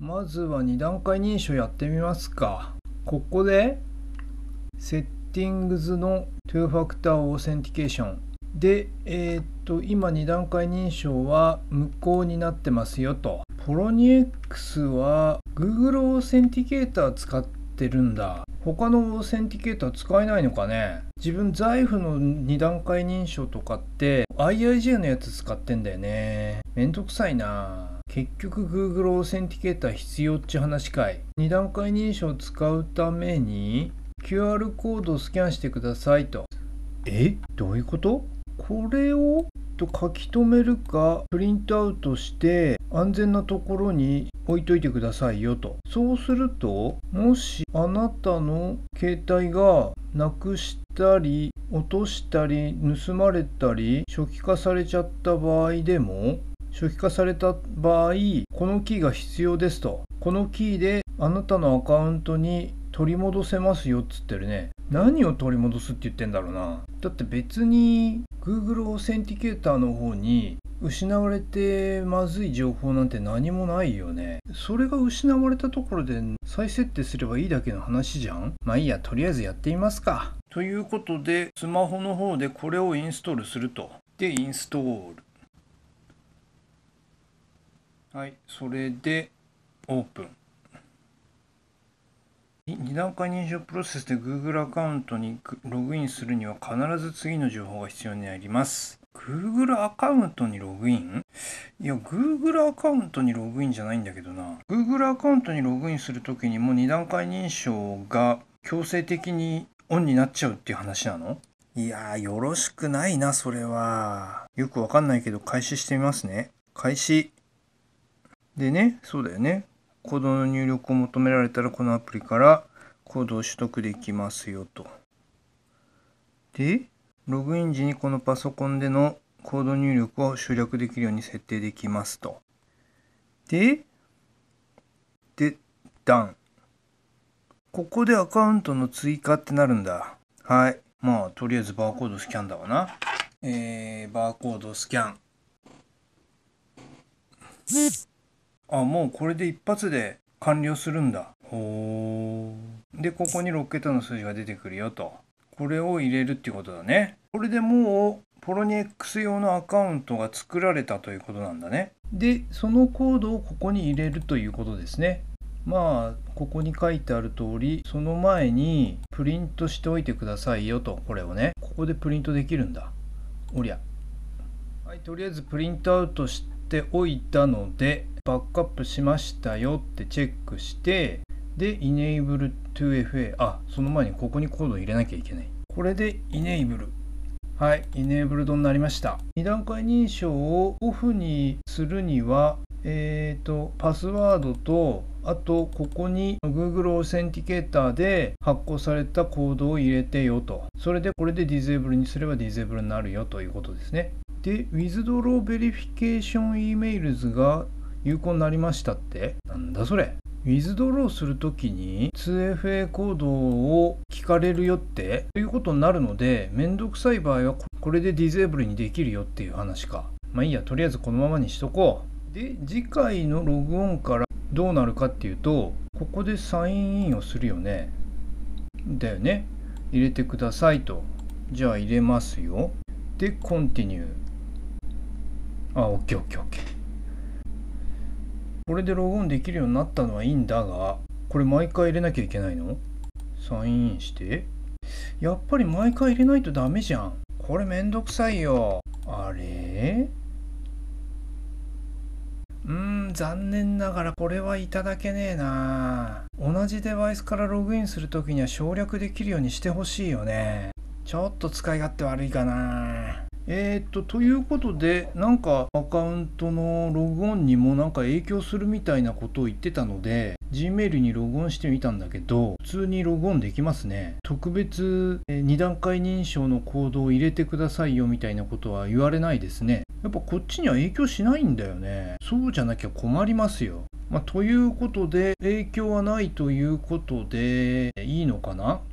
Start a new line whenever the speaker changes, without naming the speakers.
まずは2段階認証やってみますか。ここでセッティングズの2ファクターオーセンティケーションで、今2段階認証は無効になってますよと。ポロニ X は Google オーセンティケーター使ってるんだ。他のオーセンティケーター使えないのかね。自分財布の2段階認証とかって IIJ のやつ使ってんだよね。めんどくさいな。結局 Google オーセンティケーター必要っちゅう話かい。2段階認証を使うために QR コードをスキャンしてくださいと。どういうこと？これを書き留めるかプリントアウトして安全なところに置いといてくださいよと。そうすると、もしあなたの携帯がなくしたり落としたり盗まれたり初期化されちゃった場合でも、初期化された場合このキーが必要ですと。このキーであなたのアカウントに取り戻せますよっつってるね。何を取り戻すって言ってんだろうな。だって別に Google オーセンティケーターの方に失われてまずい情報なんて何もないよね。それが失われたところで再設定すればいいだけの話じゃん。まあいいや、とりあえずやってみますか。ということでスマホの方でこれをインストールすると。でインストール。はい、それでオープン。2段階認証プロセスで Google アカウントにログインするには必ず次の情報が必要になります。Google アカウントにログイン？いや、Google アカウントにログインじゃないんだけどな。Google アカウントにログインするときにもう2段階認証が強制的にオンになっちゃうっていう話なの？いやー、よろしくないな、それは。よくわかんないけど開始してみますね。開始。でね、そうだよね。コードの入力を求められたらこのアプリからコードを取得できますよと。で、ログイン時にこのパソコンでのコード入力を省略できるように設定できますと。で、ダン。ここでアカウントの追加ってなるんだ。はい。まあ、とりあえずバーコードスキャンだわな。バーコードスキャン。もうこれで一発で完了するんだ。で、ここに6桁の数字が出てくるよと。これを入れるっていうことだね。これでもうポロニ X 用のアカウントが作られたということなんだね。で、そのコードをここに入れるということですね。まあ、ここに書いてある通り、その前にプリントしておいてくださいよと。これをね、ここでプリントできるんだ。おりゃ。はい、とりあえずプリントアウトしておいたので、バックアップしましたよってチェックして、で Enable to FA、 その前にここにコードを入れなきゃいけない。これで Enable、 はい、Enabled になりました。2段階認証をオフにするにはパスワードと、あとここに Google オーセンティケーターで発行されたコードを入れてよと。それでこれで Disable にすれば Disable になるよということですね。で Withdraw Verification Emails が有効になりましたって？なんだそれ。ウィズドローするときに 2FA コードを聞かれるよってということになるので、めんどくさい場合はこれでディゼーブルにできるよっていう話か。まあいいや、とりあえずこのままにしとこう。で、次回のログオンからどうなるかっていうと、ここでサインインをするよね。だよね。入れてくださいと。じゃあ入れますよ。で、コンティニュー。OK。これでログオンできるようになったのはいいんだが、これ毎回入れなきゃいけないの？サインインして。やっぱり毎回入れないとダメじゃん。これめんどくさいよ。あれ？残念ながらこれはいただけねえな。同じデバイスからログインするときには省略できるようにしてほしいよね。ちょっと使い勝手悪いかな。ということで、なんかアカウントのログオンにもなんか影響するみたいなことを言ってたので、Gmail にログオンしてみたんだけど、普通にログオンできますね。特別2段階認証のコードを入れてくださいよみたいなことは言われないですね。やっぱこっちには影響しないんだよね。そうじゃなきゃ困りますよ。ということで、影響はないということでいいのかな。